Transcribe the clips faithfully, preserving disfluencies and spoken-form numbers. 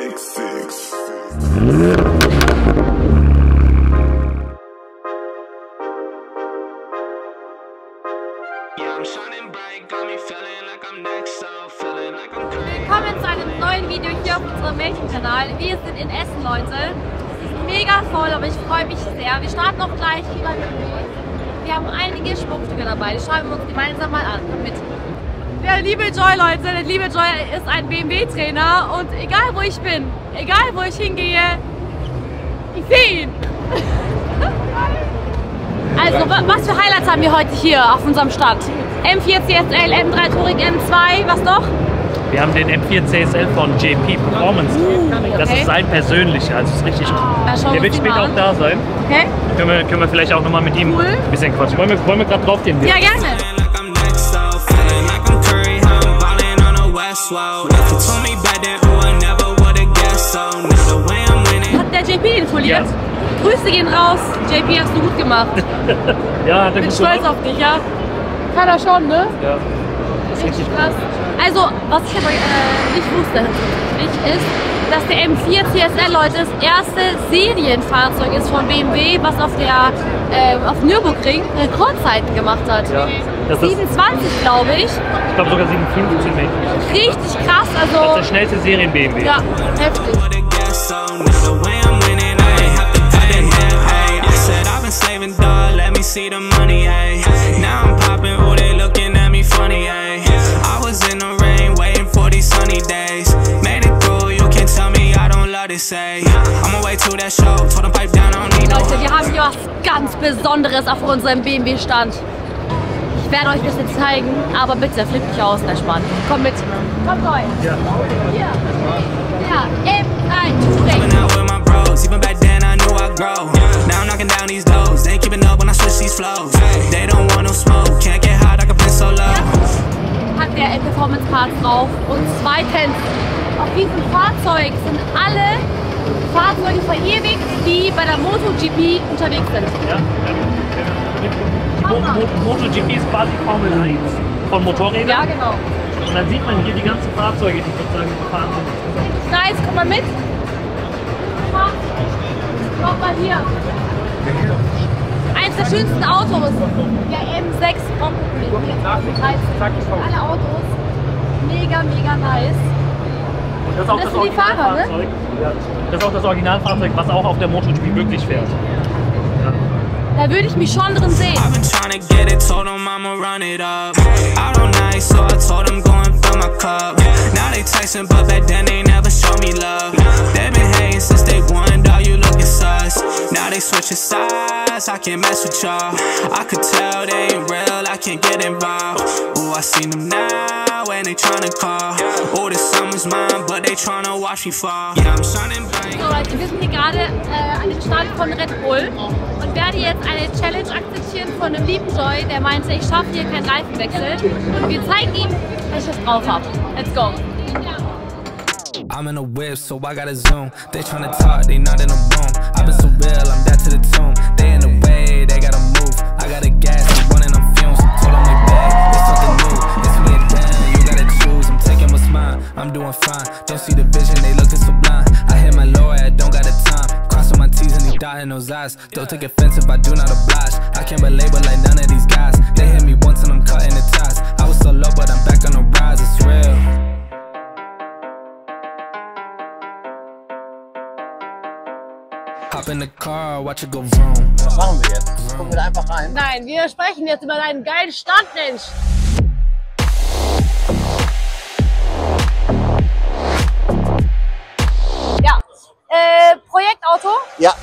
Big Six. Willkommen zu einem neuen Video hier auf unserem Mädchenkanal. Wir sind in Essen, Leute. Es ist mega voll, aber ich freue mich sehr. Wir starten auch gleich hier beim B M W. Wir haben einige Schmuckstücke dabei, die schauen wir uns gemeinsam mal an. Mit. Der liebe Joy, Leute, der liebe Joy ist ein B M W-Trainer und egal wo ich bin, egal wo ich hingehe, ich sehe ihn. Also, was für Highlights haben wir heute hier auf unserem Stand? M vier C S L, M drei Touring, M zwei, was noch? Wir haben den M vier C S L von J P Performance. Uh, okay. Das ist sein persönlicher, also ist richtig gut. Der wird später auch da sein. Okay. Können wir, können wir vielleicht auch nochmal mit ihm cool. ein bisschen quatschen. Wollen wir, wollen wir gerade drauf gehen? Ja, gerne. Hat der J P infoliert? Ja. Grüße gehen raus. J P, hast du gut gemacht. Ja, hat er bin gut stolz gemacht. auf dich, ja? Kann er schon, ne? Ja. Das ist richtig krass. Also, was ich aber äh, nicht wusste, tatsächlich, ist, dass der M vier C S L, Leute, das erste Serienfahrzeug ist von B M W, was auf der äh, auf Nürburgring Rekordzeiten gemacht hat. Ja, das siebenundzwanzig, glaube ich. Ich glaube sogar siebenundfünfzig. Richtig krass, also. Das ist der schnellste Serien-B M W. Ja, heftig. See the money, ayy. Now I'm popping, oh, they looking at me funny, ayy. I was in the rain, waiting for these sunny days. Made it through, you can't tell me I don't love this, ayy. I'm away to that show, told them pipe down, I don't need no. Leute, wir haben hier was ganz Besonderes auf unserem B M W-Stand. Ich werde euch das jetzt zeigen, aber bitte flippt nicht aus, entspannt. Komm mit. Kommt rein. Ja. Hier. Ja, M drei Touring. Even back then I knew I'd grow. Now I'm knocking down these doors. They ain't keeping up when I switch these flows. They don't want no smoke. Can't get hot, I can play so low. Hat der Performance Parts drauf. Und zweitens, auf diesem Fahrzeug sind alle Fahrzeuge verewigt, die bei der MotoGP unterwegs sind. Ja, ja. MotoGP ist quasi Formel eins von Motorrädern. Ja, genau. Und dann sieht man hier die ganzen Fahrzeuge, die sozusagen gefahren sind. Nice, komm mal mit. Schau mal hier. Eins der schönsten Autos. Der M sechs alle Autos. Mega, mega nice. Und das ist auch das, das sind die Fahrer, ne? Ja. Das ist auch das Originalfahrzeug, was auch auf der MotoGP wirklich fährt. Ja. Da würde ich mich schon drin sehen. Texting, but back then they never showed me love. They've been hating since day one, dog, you looking sus. Now they switching sides, I can't mess with y'all. I could tell they ain't real, I can't get involved. Ooh, I seen them now, and they tryna call. Oh, this summer's mine, but they tryna watch me fall. Yeah, I'm shining bright. So Leute, wir sind hier gerade äh, an dem Stand von Red Bull und werde jetzt eine Challenge akzeptieren von einem lieben Joy, der meinte, ich schaffe hier keinen Reifenwechsel. Und wir zeigen ihm, dass ich das drauf habe. Let's go! I'm in a whip, so I gotta zoom. They tryna talk, they not in a room. I've been so real, I'm dead to the tomb. They in the way, they gotta move. I gotta gas, I'm running on fumes. Told them they bad, it's something new. It's me and them, you gotta choose. I'm taking what's mine, I'm doing fine. Don't see the vision, they looking so blind. I hit my lawyer, I don't got the time. Crossing my T's and he dotting those eyes. Don't take offense if I do not oblige. I can't belabor like none of these guys. They hit me once and I'm cutting the ties. I was so low, but I'm back on the rise, it's real. Hop in the car, watch it go vroom. Was machen wir jetzt? Gucken wir da einfach rein? Nein, wir sprechen jetzt über deinen geilen Stand, Mensch. Ja, äh, Projektauto? Ja.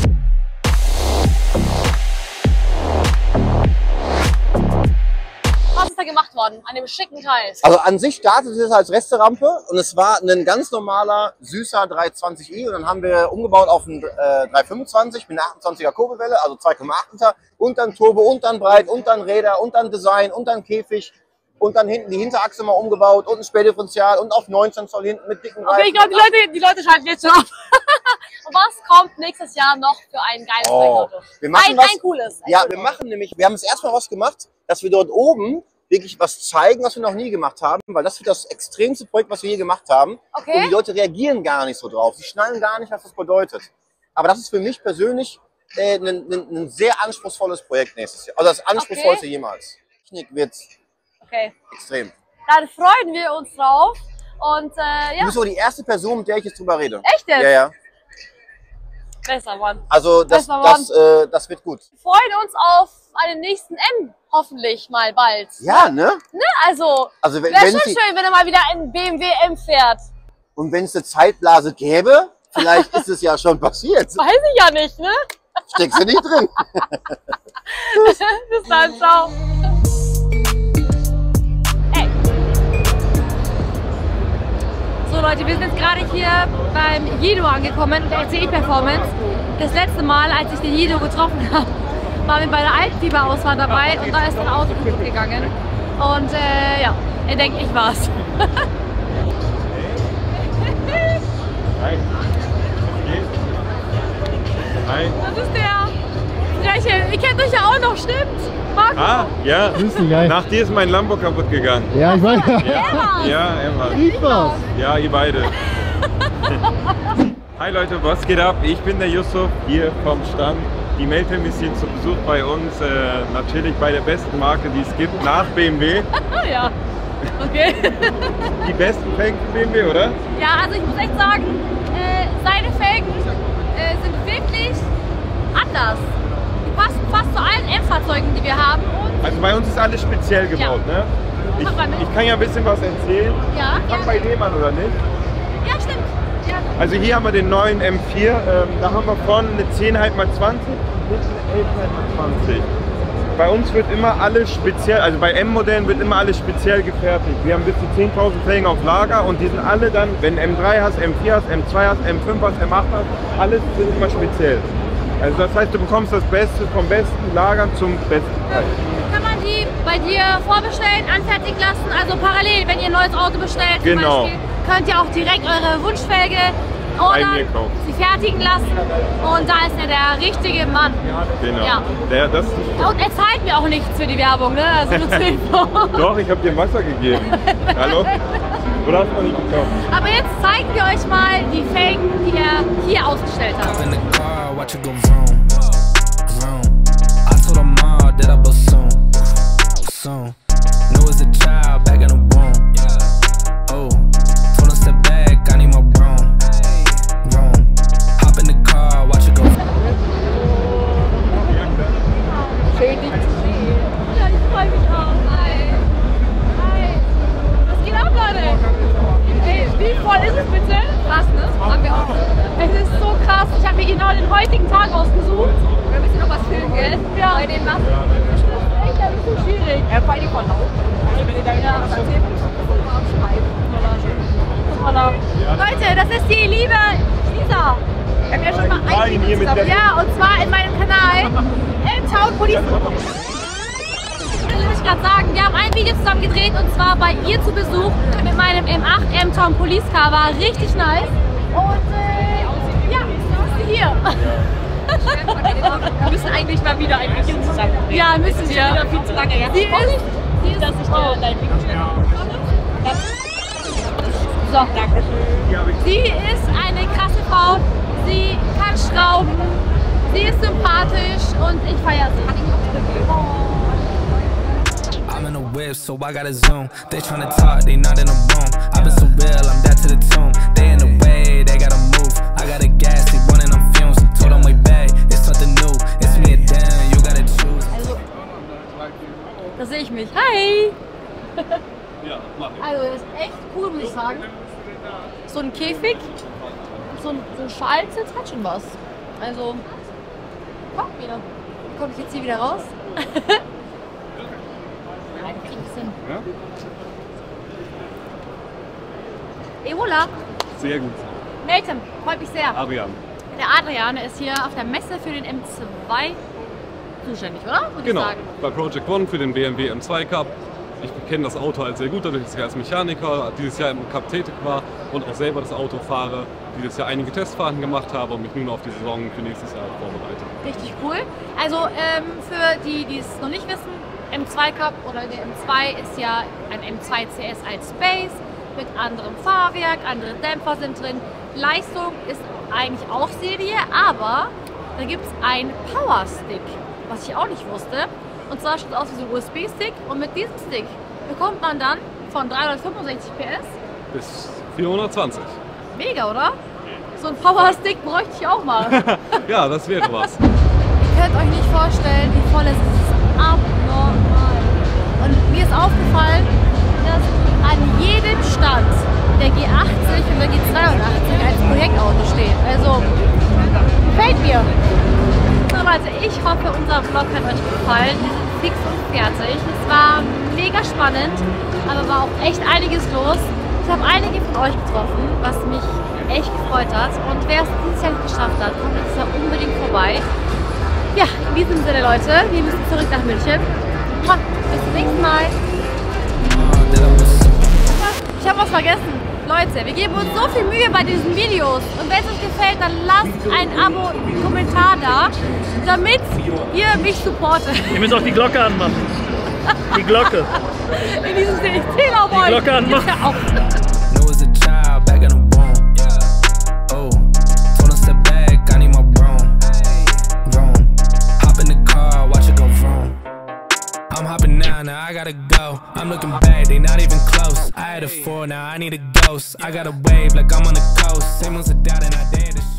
Was ist da gemacht worden an dem schicken Teil? Also an sich startete es als Resterampe und es war ein ganz normaler, süßer dreihundertzwanzig i und dann haben wir umgebaut auf einen äh, dreihundertfünfundzwanzig mit einer achtundzwanziger Kurbelwelle, also zwei Komma acht Liter und dann Turbo und dann breit und dann Räder und dann Design und dann Käfig und dann hinten die Hinterachse mal umgebaut und ein Spähdifferential und auf neunzehn Zoll hinten mit dicken Reifen. Okay, ich glaube, die Leute, die Leute schalten jetzt schon auf. Und was kommt nächstes Jahr noch für ein geiles Oh, Projektauto? wir machen Ein, was, ein cooles. Ein ja, cooles. wir machen nämlich, wir haben es erstmal was gemacht, dass wir dort oben wirklich was zeigen, was wir noch nie gemacht haben, weil das wird das extremste Projekt, was wir je gemacht haben. Okay. Und die Leute reagieren gar nicht so drauf. Sie schnallen gar nicht, was das bedeutet. Aber das ist für mich persönlich äh, ein, ein, ein sehr anspruchsvolles Projekt nächstes Jahr. Also das anspruchsvollste Okay. jemals. Technik wird Okay. extrem. Dann freuen wir uns drauf. Und äh, Du ja, bist aber die erste Person, mit der ich jetzt drüber rede. echt jetzt? Ja, ja. Besser, Mann. Also das, Besser, das, äh, das wird gut. Wir freuen uns auf einen nächsten M, hoffentlich mal bald. Ja, ne? Ne? Also, Also wenn, wäre wenn schon sie, schön, wenn er mal wieder ein B M W M fährt. und wenn es eine Zeitblase gäbe, vielleicht ist es ja schon passiert. Weiß ich ja nicht, ne? Steckst du nicht drin. Bis dann, ciao. Ey. So Leute, wir sind jetzt gerade hier beim Yido angekommen, der R C E-Performance. Das letzte Mal, als ich den Yido getroffen habe, waren wir bei der Altfieber-Ausfahrt dabei und da ist ein Auto kaputt gegangen. Und äh, ja, er denkt, ich war's. Hi. Hi. Das ist der Freche. Ihr kennt euch ja auch noch, stimmt? Marco? Ah, ja. Grüß dich, geil. Nach dir ist mein Lambo kaputt gegangen. Ja, ich weiß. Er war's. Ja, Emma. Ich war's. Ja, ihr beide. Hi Leute, was geht ab? Ich bin der Yusuf hier vom Stand. Die Meltem ist hier zu Besuch bei uns. Äh, natürlich bei der besten Marke, die es gibt, nach B M W. Ja. Okay. Die besten Felgen für B M W, oder? Ja, also ich muss echt sagen, äh, seine Felgen äh, sind wirklich anders. Die passen fast zu allen M-Fahrzeugen, die wir haben. Und Also bei uns ist alles speziell gebaut, Ja. ne? Ich, Mach mal mit. ich kann ja ein bisschen was erzählen. ja, Fang bei dem an, oder nicht? ja, stimmt. Ja. Also hier haben wir den neuen M vier, ähm, da haben wir vorne eine zehn halb mal zwanzig und eine elf halb mal zwanzig. Bei uns wird immer alles speziell, also bei M-Modellen wird immer alles speziell gefertigt. Wir haben bis zu zehntausend Felgen auf Lager und die sind alle dann, wenn du M drei hast, M vier hast, M zwei hast, M fünf hast, M acht hast, alles sind immer speziell. Also das heißt, du bekommst das Beste vom besten Lagern zum besten Preis. Kann man die bei dir vorbestellen, anfertigen lassen? Also parallel, wenn ihr ein neues Auto bestellt, zum Genau. Beispiel, könnt ihr auch direkt eure Wunschfelge Bei ordern, mir kaufen. sie fertigen lassen und da ist er der richtige Mann. Genau. Ja. Der, das ist Und er zahlt mir auch nichts für die Werbung, ne? Also nur zur Info. Doch, ich habe dir Wasser gegeben. Hallo? Oder hast du noch nicht gekauft? Aber jetzt zeigen wir euch mal die Felgen, die er hier ausgestellt hat. In the car, watch it go vroom, vroom. I told her mom that I will soon, soon. Knew as a child back in the womb. Oh, told her step back, I need my room, room. Hop in the car, watch it go. Schön, dich zu sehen. Ja, ich freue mich auch. Hi. Hi. Was geht ab, Leute? Ey, wie voll ist es bitte? Krass, ne? Das haben wir auch. Es ist so krass. Ich habe mir genau den heutigen Tag ausgesucht. Wir müssen noch was filmen, gell? Ja. Bei den Nassen. Das ist echt ein bisschen schwierig. Ja, vor allem von Lauf. Ja, das erzählt uns Leute, das ist die liebe Lisa. Wir haben ja schon mal Fragen hier ein mit der- Ja, und zwar in meinem Kanal M-Town Police. Ich will euch gerade sagen, wir haben ein Video zusammen gedreht und zwar bei ihr zu Besuch mit meinem M acht M-Town Police Car. War richtig nice. Und äh, ja, ist sie hier. Wir müssen eigentlich mal wieder ein Video zusammen drehen. Ja, müssen wir. Wieder viel zu lange her. Sie ist, sie ist dass ich dir dein Video so. Sie ist eine krasse Frau. Sie kann schrauben. Sie ist sympathisch und ich feiere sie. I'm in a whip, so I gotta zoom. They tryna talk, they not in the room. I've been so real, I'm dead to the tomb. They in the way, they gotta move. I gotta gas, they running on fumes. Told them way back, it's something new. It's me and them, you gotta choose. Also, da sehe ich mich. Hi! Also, das ist echt cool, muss ich sagen. So ein Käfig, so ein, so ein Schalsitz hat schon was. Also, guck wieder. Wie komme ich jetzt hier wieder raus? Nein, krieg ich's hin. Ewola, Sehr gut. Meltem, freut mich sehr. Adrian. Der Adrian ist hier auf der Messe für den M zwei zuständig, oder? Würde Genau, ich sagen. bei Project One für den B M W M zwei Cup. Ich kenne das Auto als sehr gut, dadurch, dass ich als Mechaniker dieses Jahr im Cup tätig war und auch selber das Auto fahre, dieses Jahr einige Testfahrten gemacht habe und mich nun auf die Saison für nächstes Jahr vorbereite. Richtig cool. Also ähm, für die, die es noch nicht wissen, M zwei Cup oder der M zwei ist ja ein M zwei C S als Space mit anderem Fahrwerk, andere Dämpfer sind drin. Leistung ist eigentlich auch Serie, aber da gibt es einen Power Stick, was ich auch nicht wusste. Und zwar sieht es aus wie so ein U S B-Stick und mit diesem Stick bekommt man dann von dreihundertfünfundsechzig P S bis vierhundertzwanzig. Mega, oder? So ein Power Stick bräuchte ich auch mal. Ja, das wäre was. Ihr könnt euch nicht vorstellen, wie voll es ist. Es ist abnormal. Und mir ist aufgefallen, dass an jedem Stand der G achtzig und der G zweiundachtzig als Projektauto steht. Also, gefällt mir. So Leute, ich hoffe, unser Vlog hat euch gefallen. Wir sind fix und fertig. Es war mega spannend, aber war auch echt einiges los. Ich habe einige von euch getroffen, was mich echt gefreut hat. Und wer es dieses Jahr nicht geschafft hat, kommt jetzt Jahr unbedingt vorbei. Ja, in diesem Sinne, Leute, wir müssen zurück nach München. Bis zum nächsten Mal. Ich habe was vergessen. Leute, wir geben uns so viel Mühe bei diesen Videos. Und wenn es euch gefällt, dann lasst ein Abo, einen Kommentar da, damit ihr mich supportet. Ihr müsst auch die Glocke anmachen. Die Glocke. In diesem Sinne, ich zähle auf euch. Die Glocke anmachen. Jetzt hör auf. Know as a child back in the womb. Oh, told him step back, I need my broom. Vroom. Hop in the car, watch it go vroom. I'm hopping now, now I gotta go. I'm looking back, they not even close. I had a four, now I need a ghost. I got a wave like I'm on the coast. Same ones are down and I dare to